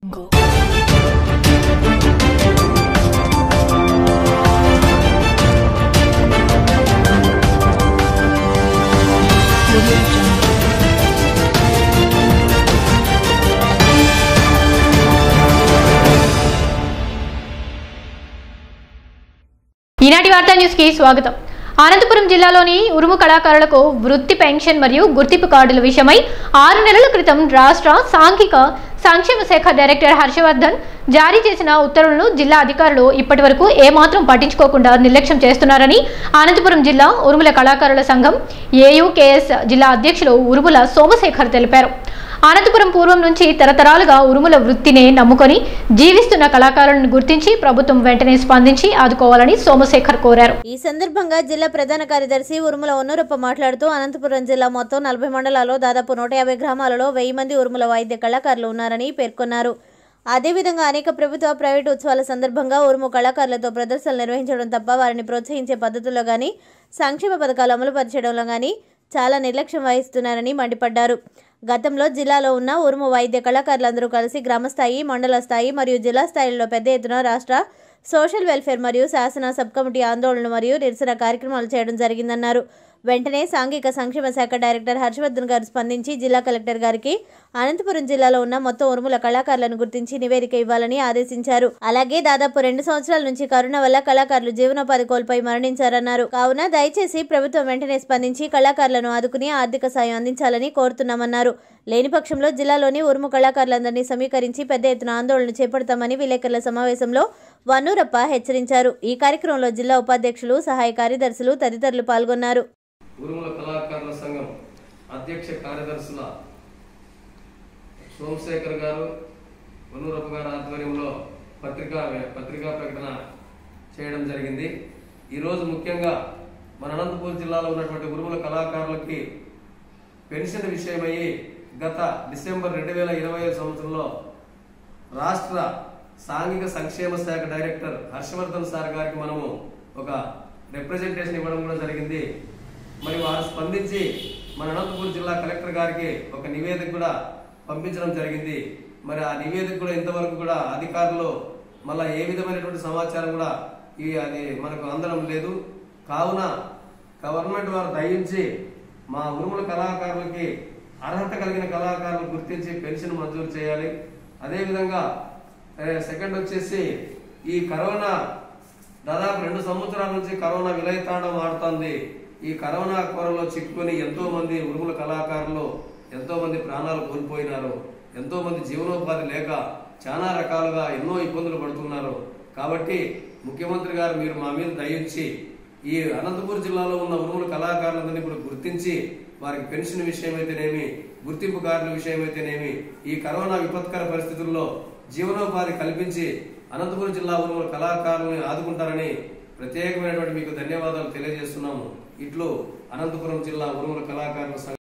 Go. ఈనాటి వార్తా news కి స్వాగతం. అనంతపురం జిల్లాలోని ఉరుము కళాకారులకు వృత్తి పెన్షన్ మరియు గుర్తింపు కార్డుల విషయమై 6 నెలల క్రితం రాష్ట్ర సాంఘిక సంక్షేమ శాఖ డైరెక్టర్ హర్షవర్ధన్ జారీ చేసిన ఉత్తర్వులను జిల్లా అధికారులు ఇప్పటివరకు ఏమాత్రం పట్టించుకోకుండా నిర్లక్ష్యం చేస్తున్నారని అనంతపురం జిల్లా ఉరుముల కళాకారుల సంఘం ఏయుకేఎస్ జిల్లా అధ్యక్షులు ఉరుముల సోమశేఖర్ తెలిపారు. అనంతపురం పూర్వం నుంచి తరతరాలుగా ఉరుముల వృత్తినే నమ్ముకొని జీవిస్తున్న కళాకారులను గుర్తించి ప్రభుత్వం వెంటనే స్పందించి ఆదుకోవాలని సోమశేఖర్ కోరారు. ఈ సందర్భంగా జిల్లా ప్రధాన కార్యదర్శి ఉరుముల ఒన్నూరప్ప మాట్లాడుతూ అనంతపురం జిల్లా మొత్తం 40 మండలాల్లో దాదాపు 150 గ్రామాలలో 1000 మంది ఉరుముల వాయిద్య కళాకారులు ఉన్నారని పేర్కొన్నారు. అదేవిధంగా అనేక ప్రభుత్వ ప్రైవేటు ఉత్సవాల సందర్భంగా ఉరుము కళాకారులతో ప్రదర్శనలు నిర్వహించడం తప్ప వారిని ప్రోత్సహించే పద్ధతుల్లో గానీ సంక్షేమ పథకాలు అమలు పరిచడంలో గానీ చాలా నిర్లక్ష్యం వహిస్తున్నారని మండిపడ్డారు. గతంలో జిల్లాలో ఉన్న ఉరుము వైద్య కళాకారులందరూ కలిసి గ్రామస్థాయి, మండల స్థాయి మరియు జిల్లా స్థాయిలో పెద్ద ఎత్తున రాష్ట్ర సోషల్ వెల్ఫేర్ మరియు శాసన సబ్ కమిటీ ఆందోళనలు మరియు నిరసన కార్యక్రమాలు చేయడం జరిగిందన్నారు. వెంటనే సాంఘిక సంక్షేమ శాఖ డైరెక్టర్ హర్షవర్ధన్ గారు స్పందించి జిల్లా కలెక్టర్ గారికి అనంతపురం జిల్లాలో ఉన్న మొత్తం ఉరుముల కళాకారులను గుర్తించి నివేదిక ఇవ్వాలని ఆదేశించారు. అలాగే దాదాపు 2 సంవత్సరాల నుంచి కరోనా వల్ల కళాకారులు జీవనోపాధి కోల్పోయి మరణించారన్నారు. కావున దయచేసి ప్రభుత్వం వెంటనే స్పందించి కళాకారులను ఆదుకుని ఆర్థిక సాయం అందించాలని కోరుతున్నామన్నారు. లేని పక్షంలో జిల్లాలోని ఉరుము కళాకారులందరినీ సమీకరించి పెద్ద ఎత్తున ఆందోళన చేపడతామని విలేకరుల సమావేశంలో వన్నూరప్ప హెచ్చరించారు. ఈ కార్యక్రమంలో జిల్లా ఉపాధ్యక్షులు, సహాయ కార్యదర్శులు తదితరులు పాల్గొన్నారు. ఉరుముల కళాకారుల సంఘం అధ్యక్ష కార్యదర్శుల సోమశేఖర్ గారు, వన్నూరప్ప గారి ఆధ్వర్యంలో పత్రికా ప్రకటన చేయడం జరిగింది. ఈరోజు ముఖ్యంగా మన అనంతపురం జిల్లాలో ఉన్నటువంటి ఉరుముల కళాకారులకి పెన్షన్ విషయమయ్యి గత డిసెంబర్ 2020 సంవత్సరంలో రాష్ట్ర సాంఘిక సంక్షేమ శాఖ డైరెక్టర్ హర్షవర్ధన్ సార్ గారికి మనము ఒక రిప్రజెంటేషన్ ఇవ్వడం కూడా జరిగింది. మరి వారు స్పందించి మన అనంతపురం జిల్లా కలెక్టర్ గారికి ఒక నివేదిక కూడా పంపించడం జరిగింది. మరి ఆ నివేదిక కూడా ఇంతవరకు కూడా అధికారులు మళ్ళా ఏ విధమైనటువంటి సమాచారం కూడా అది మనకు అందడం లేదు. కావున గవర్నమెంట్ వారు దయించి మా ఉరుముల కళాకారులకి అర్హత కలిగిన కళాకారులు గుర్తించి పెన్షన్ మంజూరు చేయాలి. అదేవిధంగా సెకండ్ వచ్చేసి ఈ కరోనా దాదాపు 2 సంవత్సరాల నుంచి కరోనా విలయతాండం ఆడుతోంది. ఈ కరోనా కోరలో చిక్కుకొని ఎంతో మంది ఉరుముల కళాకారులు ఎంతో మంది ప్రాణాలు కోల్పోయినారు. ఎంతో మంది జీవనోపాధి లేక చాలా రకాలుగా ఎన్నో ఇబ్బందులు పడుతున్నారు. కాబట్టి ముఖ్యమంత్రి గారు మీరు మా మీద దయించి ఈ అనంతపురం జిల్లాలో ఉన్న ఉరుముల కళాకారులందరినీ కూడా గుర్తించి వారికి పెన్షన్ విషయమైతేనేమి, గుర్తింపు కార్డుల విషయమైతేనేమి ఈ కరోనా విపత్కర పరిస్థితుల్లో జీవనోపాధి కల్పించి అనంతపురం జిల్లా ఉరుముల కళాకారులను ఆదుకుంటారని ప్రత్యేకమైనటువంటి మీకు ధన్యవాదాలు తెలియజేస్తున్నాము. ఇట్లు అనంతపురం జిల్లా ఉరుముల కళాకారుల